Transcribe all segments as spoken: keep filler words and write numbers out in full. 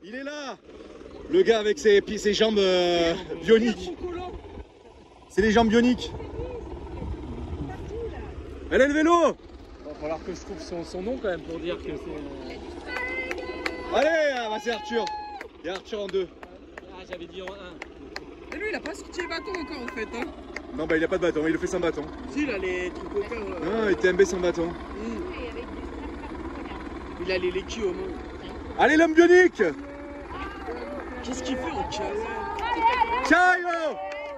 Il est là. Le gars avec ses, ses jambes euh, bioniques. C'est les jambes bioniques. Elle est le vélo. Il va falloir que je trouve son, son nom quand même pour dire que c'est... Allez, ah, bah c'est Arthur. Il y a Arthur en deux. Ah, j'avais dit en un. Et lui, il a pas sorti les bâtons encore en fait. Hein. Non, bah il a pas de bâton, il le fait sans bâton. Si, il a les trucs au cœur. Euh... Non, il T M B sans bâton. Mmh. Il a les léquilles au monde. Allez, l'homme bionique. Qu'est-ce qu'il fait en chat? Chayo!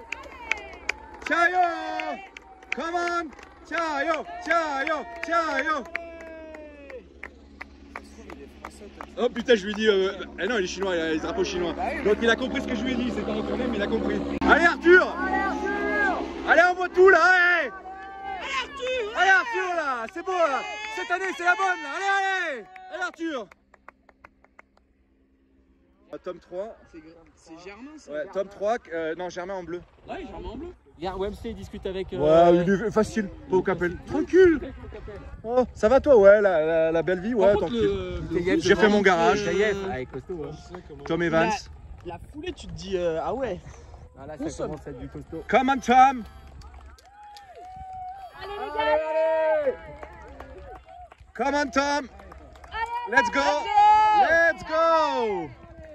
Chayo! Come on! Chayo! Chayo! Chayo! Oh putain, je lui ai dit. Euh... Eh non, il est chinois, il a les drapeaux chinois. Donc il a compris ce que je lui ai dit, c'est pas retourné, mais il a compris. Allez, Arthur! Allez, Arthur! Allez, on voit tout là, allez! Allez, Arthur! Allez, Arthur là! C'est beau là! Cette année, c'est la bonne là! Allez, allez! Allez, Arthur! Tome trois. C'est Germain ça? Ouais, tome trois, euh, non, Germain en bleu. Ouais, Germain en bleu. Regarde, Wemsley il discute avec. Euh... Ouais, il est facile, pas au Capel. Tranquille! Oh, ça va toi, ouais, la, la, la belle vie, ouais, tranquille. J'ai fait mon garage. Avec costaud, hein. Tom Evans. La, la foulée, tu te dis, euh, ah ouais. Ah là, ça commence à être du costaud. Come on, Tom! Allez les gars! Allez, come on, Tom! allez, Let's go! Let's go!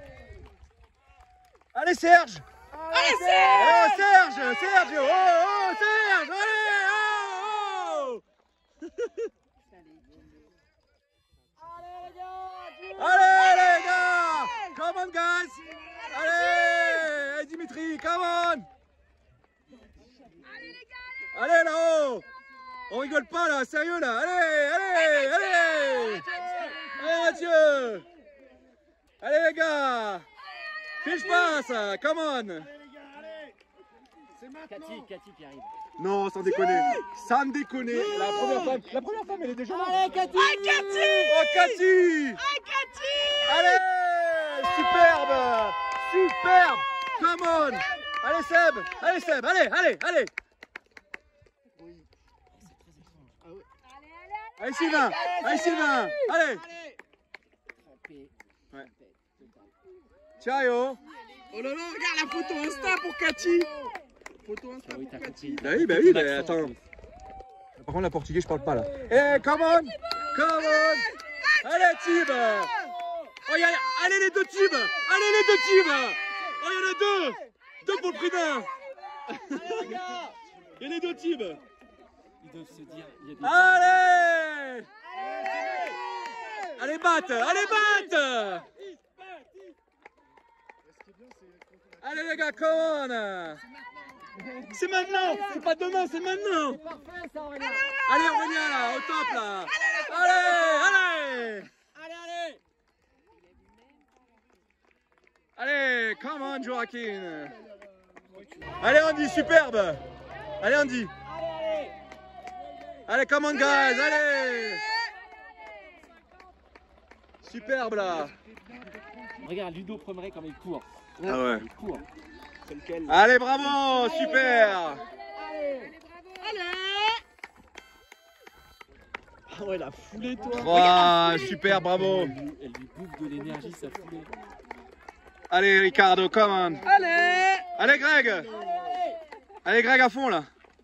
Allez, Serge! Allez, Oh, Serge! Serge! Oh, oh, Serge! Allez! Oh, oh! Allez, les gars! Come on, guys! Allez! Hey, Dimitri, come on! Allez, là-haut! On rigole pas, là, sérieux, là! Allez, allez, allez! Allez, Mathieu! Allez, les gars! Fiche pas, ça! Come on! Cathy, Cathy qui arrive. Non, sans déconner. Sans déconner. La première femme, la première femme, elle est déjà là. Allez, Cathy! Ah, Cathy! Oh, Cathy! Ah, Cathy! Allez! Superbe! Superbe! Come on! Allez, Seb! Allez, Seb! Allez, allez, allez! Allez, Sylvain! Allez, Sylvain! Allez! Ouais. Ciao! Oh là là, regarde la photo Insta pour Cathy! Photo Insta Ah oui, pour t'as Cathy. compris. Bah oui, bah oui, bah attends. Par contre, la portugais, je parle pas là. Eh, come on! Come on! Allez, Tib! Oh, y a... Allez, les deux Tib! Allez, les deux Tib! Oh, il y en a deux! Deux pour le prix d'un! Il y a les deux Tib! Ils doivent se dire, il y a des... Allez! Allez, batte! Allez, batte! Allez, les gars, come on! C'est maintenant! C'est pas demain, c'est maintenant! Allez, Aurélien, là, au top, là! Allez, allez! Allez, allez! Allez, come on, Joaquin! Allez, Andy, superbe! Allez, Andy! Allez, come on, guys! Allez! Superbe, là! Regarde, Ludo Promeret comme il court. Ah ouais. Il court. C'est lequel? Allez, bravo! Super! Ah ouais, la foulée, toi! Ah, super, bravo! Elle lui, elle lui bouffe de l'énergie, sa foulée. Allez, Ricardo, come on! Allez! Allez, Greg! Allez, Greg, à fond, là!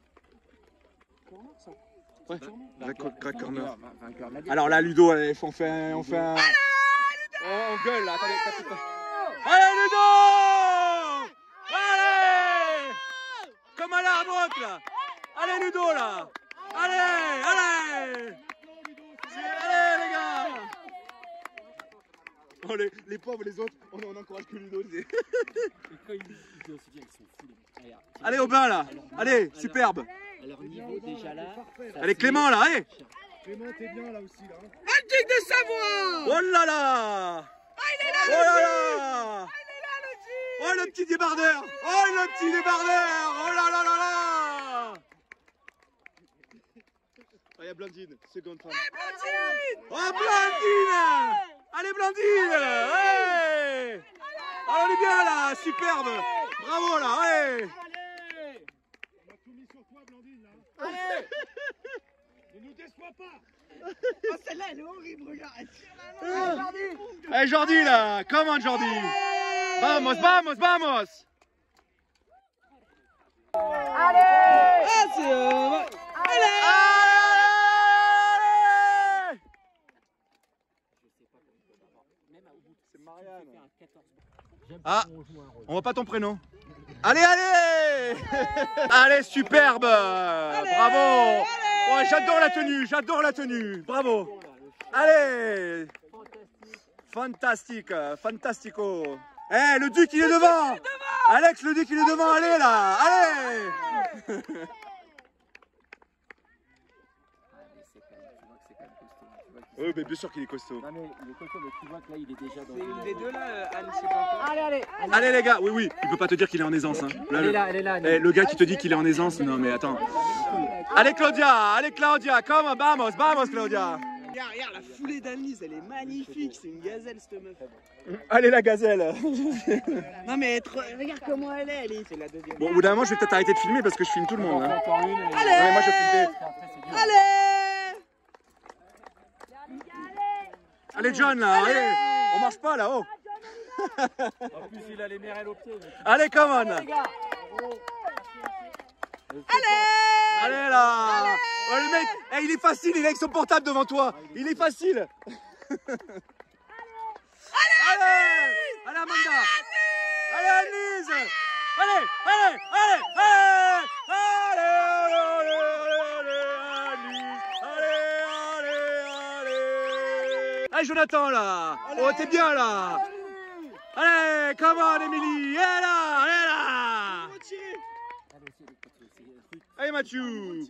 Ouais, Greg, Greg Corner. Alors là, Ludo, allez, on fait un... On, fait un... Oh, on gueule, là, attendez, attendez, attendez. Allez, Ludo! Allez! Comme à l'Arbroc, là! Allez, Ludo, là! Allez, allez! Allez, les gars! Oh, les, les pauvres, les autres, on, on encourage que Ludo. Et quand ils, ils doivent se dire, ils sont fous. Regarde, Allez, Aubin, là! Allez, alors, superbe! à leur niveau, déjà là. Allez, Clément, là, allez! Clément, t'es bien là aussi, là. Un duc de Savoie! Oh là là! Ah, il est là, Oh le là duc! là! Ah, il est là, le duc! Oh, le petit débardeur! Oh, le petit débardeur! Oh là là là là! Oh, il y a Blandine, seconde femme. Blandine! Oh, Blandine! Allez, Blandine! Hey! Oh, on est bien là, superbe! Bravo là, ouais! On a tout mis sur toi, Blandine, là. Allez! Ne nous déçois pas! Oh, celle-là, elle est horrible, regarde. Elle tire la langue. Allez, Jordi, là. Come on, Jordi. Vamos, vamos, vamos. Allez. Ah, c'est... Euh... Allez. C'est Marianne. Ah, on voit pas ton prénom. Allez, allez. Allez, superbe. Bravo. Ouais, j'adore la tenue, j'adore la tenue. Bravo. Allez. Fantastique, fantastico. Eh, hey, le Duc, il est devant. Alex, le Duc, il est devant. Allez, là. Allez. Oui, mais bien sûr qu'il est costaud. Non, mais il est costaud, mais tu vois que là, il est déjà dans... C'est une des deux, là, Anne, je sais pas quoi. Allez, allez, allez. Allez, les gars. Oui, oui. Il peut pas te dire qu'il est en aisance. Hein. Là, Elle le... est là, elle est là. Eh, le gars qui te dit qu'il est en aisance, non, mais attends. Allez, Claudia. Allez, Claudia. Come, vamos, vamos, Claudia. Regarde, regarde, la foulée d'Annelise, elle est magnifique. C'est une gazelle, cette meuf. Allez, la gazelle. Non, mais être... regarde comment elle est, elle est. C'est la deuxième. Bon, au bout d'un moment, je vais peut-être arrêter de filmer parce que je filme tout le monde. Hein. Encore une. Et... Non, mais moi, je filme des... Allez. Allez, John, là. Allez. Allez. On marche pas, là-haut. En plus, il a les mérelles aux pieds. Allez, come on. Allez. Allez, là. Allez. Oh, le mec, hey, il est facile, il est avec son portable devant toi. Il est facile. Allez. Allez, Amanda. Allez, Annelise. Allez, allez, allez, allez. Allez, allez, allez, Annelise. Allez, allez, allez. Allez, Jonathan, là. Oh, t'es bien, là. Allez, come on, Émilie. Elle est là, elle est là. Allez, Mathieu.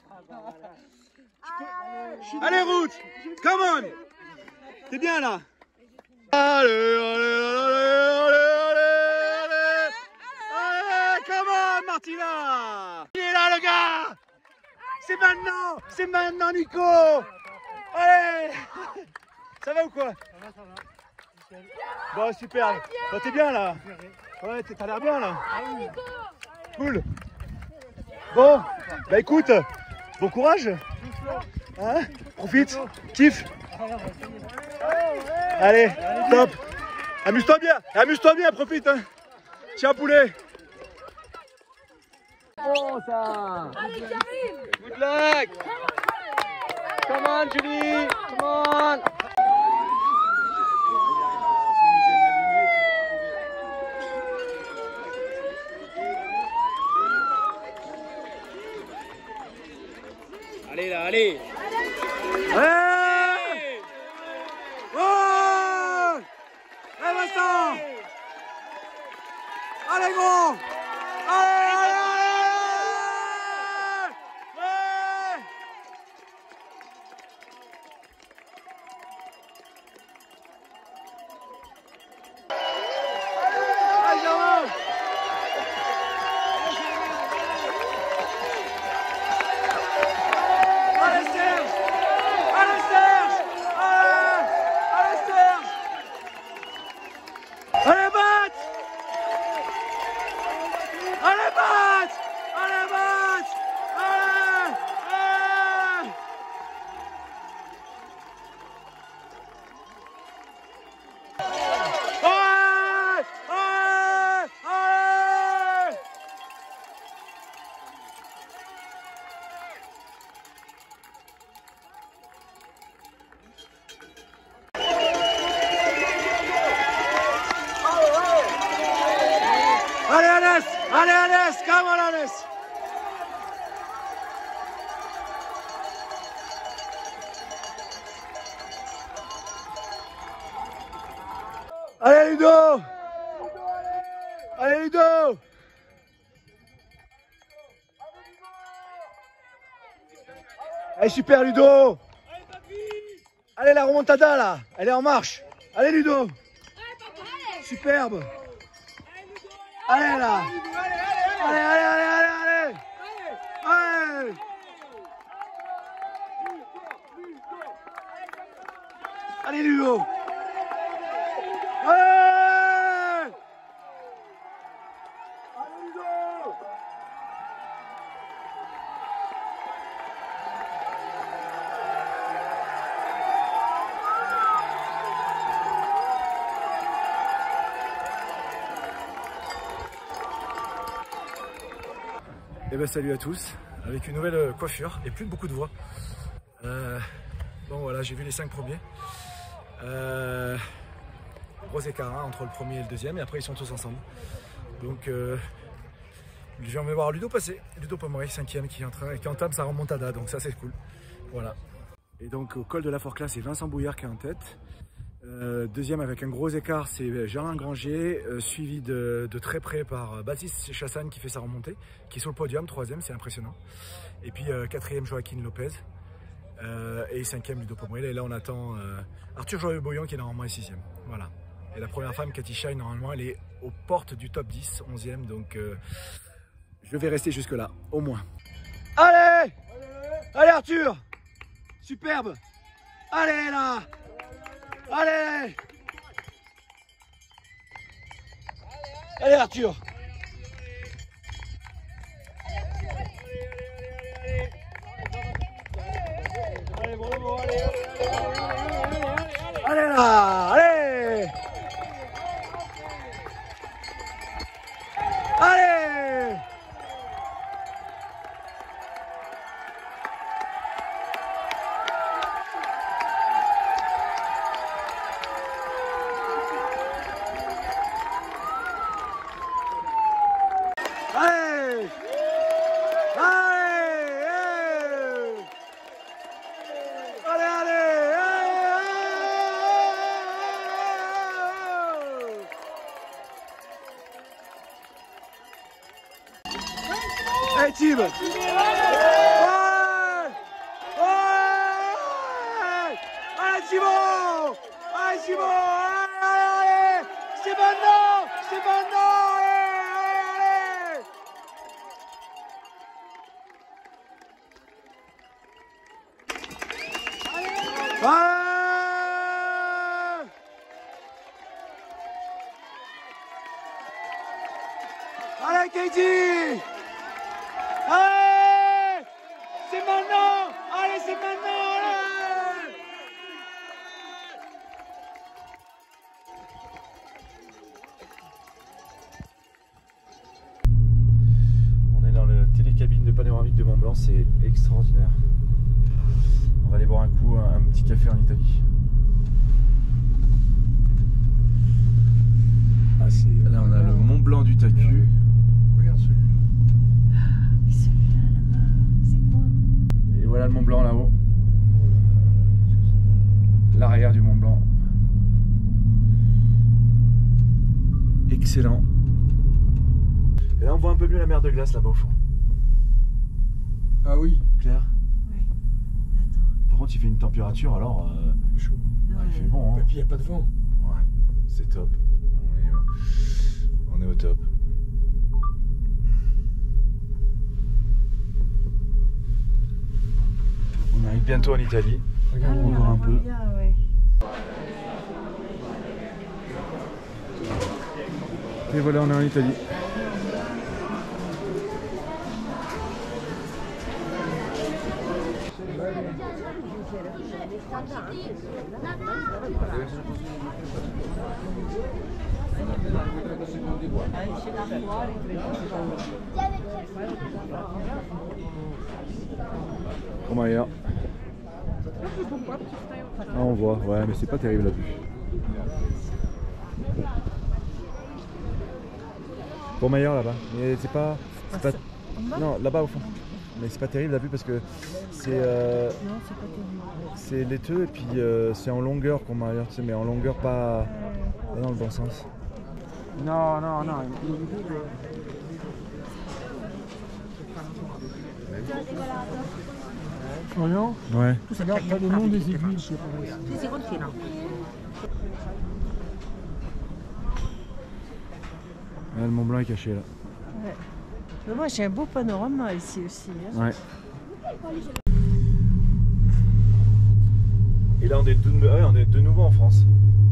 Allez, Ruth. Come on. T'es bien, là. Allez, allez, allez, allez, allez. Allez, come on, Martina. Il est là, le gars. C'est maintenant. C'est maintenant, Nico. Allez. Ça va ou quoi? Ça va, ça va. Bon, super. Bon, t'es bien là. Ouais, t'as l'air bien là. Cool. Bon, bah écoute, bon courage. Hein? Profite, kiffe. Allez, top. Amuse-toi bien, amuse-toi bien, profite. Hein. Tiens, poulet. Oh, ça. Good luck. Come on, Julie. Come on. Allez, là, allez. Allez. Oh. Allez, Vincent. Allez, gros. Allez, allez, allez. Ouais. Allez, Jérôme. Allez, Serge. Allez, Serge. Allez. Allez, Serge. Allez, Bat. Allez, Bat. Allez, Bat. Allez. Allez. Allez. Allez. Allez. Allez, Alès. Allez, Alès. Come on, Alès. Allez, Ludo. Allez, Ludo. Allez, super, Ludo. Allez, la remontada, là. Elle est en marche. Allez, Ludo. Superbe. Allez, là. Allez, allez, allez, allez, allez. Allez. Allez, Ludo. Allez. Allez, Ludo. Et ben salut à tous, avec une nouvelle coiffure et plus beaucoup de voix. Euh, bon voilà, j'ai vu les cinq premiers. Euh, gros écart hein, entre le premier et le deuxième, et après ils sont tous ensemble. Donc euh, je viens de voir Ludo passer, Ludo Pomeray, cinquième, qui, qui entame sa remontada, donc ça c'est cool. Voilà. Et donc au col de la Forclaz, c'est Vincent Bouillard qui est en tête. Euh, deuxième avec un gros écart, c'est Germain Granger, euh, suivi de, de très près par Baptiste Chassagne qui fait sa remontée, qui est sur le podium, troisième, c'est impressionnant. Et puis euh, quatrième, Joaquin Lopez. Euh, et cinquième, Ludo Pomeray. Et là, on attend euh, Arthur Joyeux-Boyon qui est normalement est sixième. Voilà. Et la première femme, Cathy Shine, normalement, elle est aux portes du top dix, onzième. Donc euh, je vais rester jusque-là, au moins. Allez, allez Arthur, superbe. Allez là. Allez! Allez Arthur! Allez, bravo, allez, allez là! Allez! Allez! Allez! Allez! Allez, allez! Allez, Tim! Ouais! Ouais! Allez, Simon! Allez, Simon! Allez, allez! C'est maintenant! C'est maintenant! Allez! Allez, Katie! Allez! C'est maintenant! Allez, c'est maintenant! Allez! On est dans le télécabine de panoramique de Mont Blanc, c'est extraordinaire. On va aller boire un coup, un, un petit café en Italie. Ah, là on a le Mont Blanc du Tacu. Regarde celui-là. Et celui-là là-bas, c'est quoi? Et voilà le Mont Blanc là-haut. L'arrière du Mont Blanc. Excellent. Et là on voit un peu mieux la mer de glace là-bas au fond. Ah oui. Claire. Attends. Par contre il fait une température alors euh, Chaud. ah, il fait bon hein. Et puis il n'y a pas de vent. Ouais, c'est top. On est, euh, on est au top. On arrive bientôt en Italie. Regarde, Ah, encore un peu. bien, ouais. Et voilà, on est en Italie. Comment ailleurs? Ah, on voit, ouais, mais c'est pas terrible la vue. Pour Maillard là-bas, mais c'est pas, c'est pas... Non, là-bas au fond. Mais c'est pas terrible la vue parce que c'est euh... Non, c'est pas terrible. c'est laiteux et puis euh, c'est en longueur pour Maillard, tu sais, mais en longueur pas, pas dans le bon sens. Non, non, non. Florian, Ouais. regarde, t'as le nom des aiguilles, je sais pas. Ouais, le Mont Blanc est caché là. Ouais. Mais moi j'ai un beau panorama ici aussi. Hein. Ouais. Et là on est de, ouais, on est de nouveau en France.